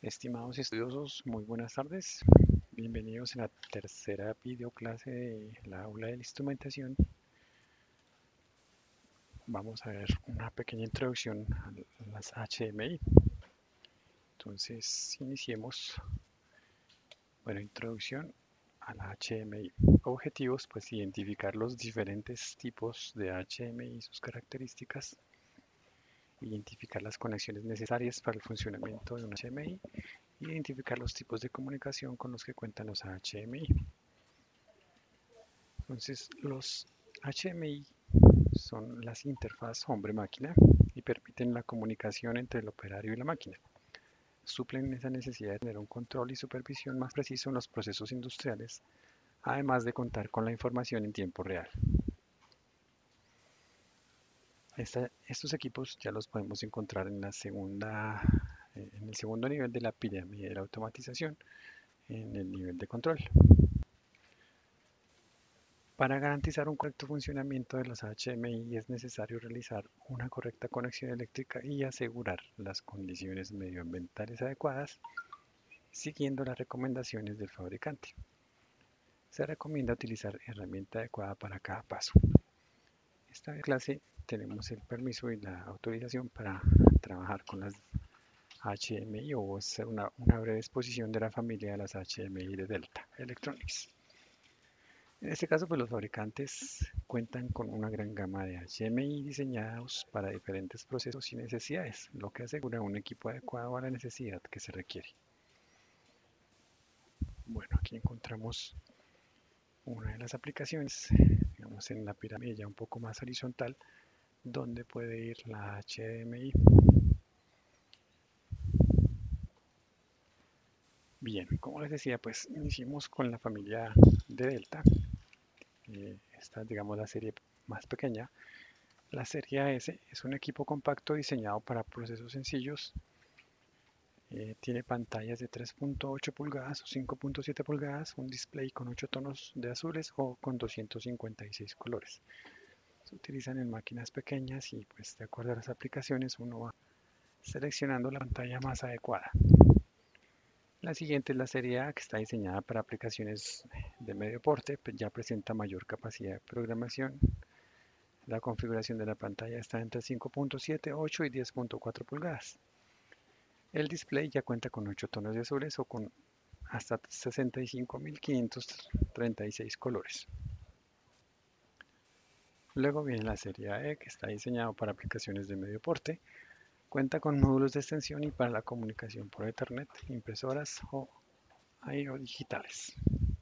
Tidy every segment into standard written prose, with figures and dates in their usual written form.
Estimados estudiosos, muy buenas tardes. Bienvenidos a la tercera videoclase de la aula de la instrumentación. Vamos a ver una pequeña introducción a las HMI. Entonces, iniciemos. Bueno, introducción a la HMI. Objetivos, pues identificar los diferentes tipos de HMI y sus características. Identificar las conexiones necesarias para el funcionamiento de un HMI. Identificar los tipos de comunicación con los que cuentan los HMI. Entonces, los HMI son las interfaz hombre-máquina y permiten la comunicación entre el operario y la máquina. Suplen esa necesidad de tener un control y supervisión más preciso en los procesos industriales, además de contar con la información en tiempo real. Estos equipos ya los podemos encontrar en en el segundo nivel de la pirámide de la automatización, en el nivel de control. Para garantizar un correcto funcionamiento de los HMI es necesario realizar una correcta conexión eléctrica y asegurar las condiciones medioambientales adecuadas siguiendo las recomendaciones del fabricante. Se recomienda utilizar herramienta adecuada para cada paso. Esta clase tenemos el permiso y la autorización para trabajar con las HMI o hacer una breve exposición de la familia de las HMI de Delta Electronics. En este caso, pues los fabricantes cuentan con una gran gama de HMI diseñados para diferentes procesos y necesidades, lo que asegura un equipo adecuado a la necesidad que se requiere. Bueno, aquí encontramos una de las aplicaciones, digamos en la pirámide ya un poco más horizontal, donde puede ir la HMI. Bien, como les decía, pues iniciamos con la familia de Delta. Esta es, digamos, la serie más pequeña. La serie AS es un equipo compacto diseñado para procesos sencillos. Tiene pantallas de 3.8 pulgadas o 5.7 pulgadas, un display con 8 tonos de azules o con 256 colores. Se utilizan en máquinas pequeñas y pues de acuerdo a las aplicaciones uno va seleccionando la pantalla más adecuada. La siguiente es la serie A, que está diseñada para aplicaciones de medio porte, pues ya presenta mayor capacidad de programación. La configuración de la pantalla está entre 5.7, 8 y 10.4 pulgadas. El display ya cuenta con 8 tonos de azules o con hasta 65.536 colores. Luego viene la serie AE, que está diseñado para aplicaciones de medio porte. Cuenta con módulos de extensión y para la comunicación por Ethernet, impresoras o I/O digitales.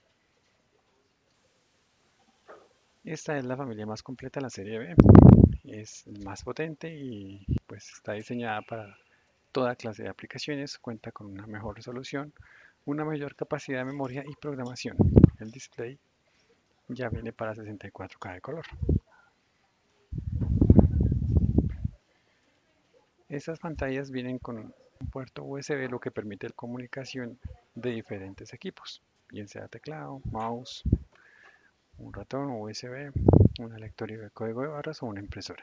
Esta es la familia más completa, la serie B. Es más potente y pues está diseñada para toda clase de aplicaciones. Cuenta con una mejor resolución, una mayor capacidad de memoria y programación. El display ya viene para 64K de color. Estas pantallas vienen con un puerto USB, lo que permite la comunicación de diferentes equipos, bien sea teclado, mouse, un ratón USB, una lectora de código de barras o una impresora.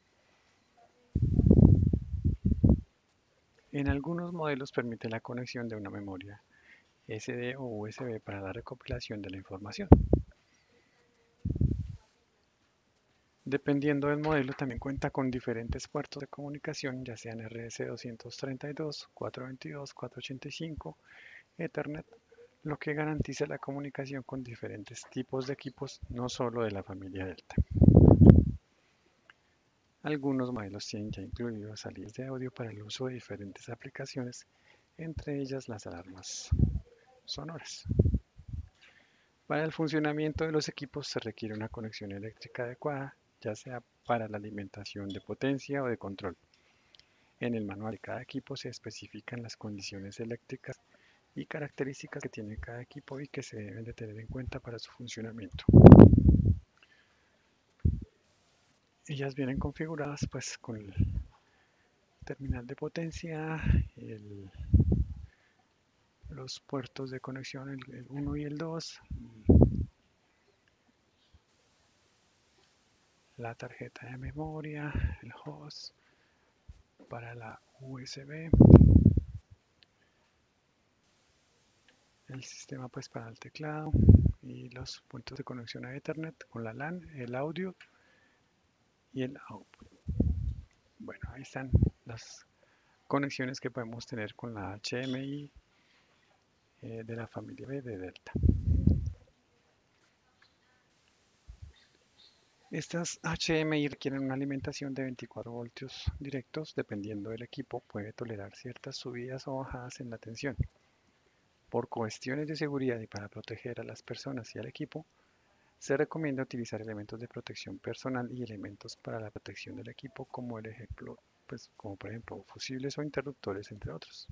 En algunos modelos permite la conexión de una memoria SD o USB para la recopilación de la información. Dependiendo del modelo, también cuenta con diferentes puertos de comunicación, ya sean RS232, 422, 485, Ethernet, lo que garantiza la comunicación con diferentes tipos de equipos, no solo de la familia Delta. Algunos modelos tienen ya incluidos salidas de audio para el uso de diferentes aplicaciones, entre ellas las alarmas sonoras. Para el funcionamiento de los equipos se requiere una conexión eléctrica adecuada, ya sea para la alimentación de potencia o de control. En el manual de cada equipo se especifican las condiciones eléctricas y características que tiene cada equipo y que se deben de tener en cuenta para su funcionamiento. Ellas vienen configuradas pues con el terminal de potencia, los puertos de conexión, el 1 y el 2, la tarjeta de memoria, el host para la USB, el sistema pues para el teclado y los puntos de conexión a Ethernet con la LAN, el audio y el output. Bueno, ahí están las conexiones que podemos tener con la HMI de la familia B de Delta. Estas HMI requieren una alimentación de 24 voltios directos. Dependiendo del equipo, puede tolerar ciertas subidas o bajadas en la tensión. Por cuestiones de seguridad y para proteger a las personas y al equipo, se recomienda utilizar elementos de protección personal y elementos para la protección del equipo, como el ejemplo, pues, como por ejemplo fusibles o interruptores, entre otros.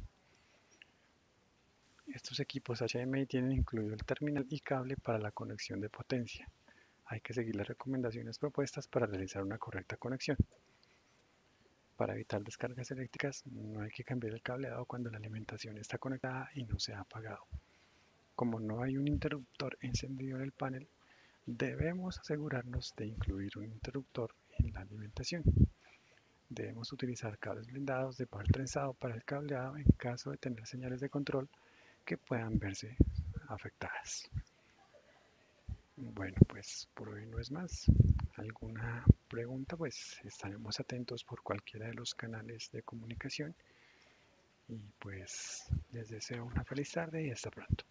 Estos equipos HMI tienen incluido el terminal y cable para la conexión de potencia. Hay que seguir las recomendaciones propuestas para realizar una correcta conexión. Para evitar descargas eléctricas, no hay que cambiar el cableado cuando la alimentación está conectada y no se ha apagado. Como no hay un interruptor encendido en el panel, debemos asegurarnos de incluir un interruptor en la alimentación. Debemos utilizar cables blindados de par trenzado para el cableado en caso de tener señales de control que puedan verse afectadas. Bueno, pues por hoy no es más. ¿Alguna pregunta? Pues estaremos atentos por cualquiera de los canales de comunicación y pues les deseo una feliz tarde y hasta pronto.